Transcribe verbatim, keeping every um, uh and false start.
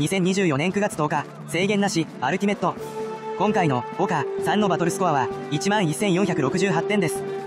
にせんにじゅうよねんくがつとおか、制限なし、アルティメット。今回の岡さんのバトルスコアはいちまんせんよんひゃくろくじゅうはちてんです。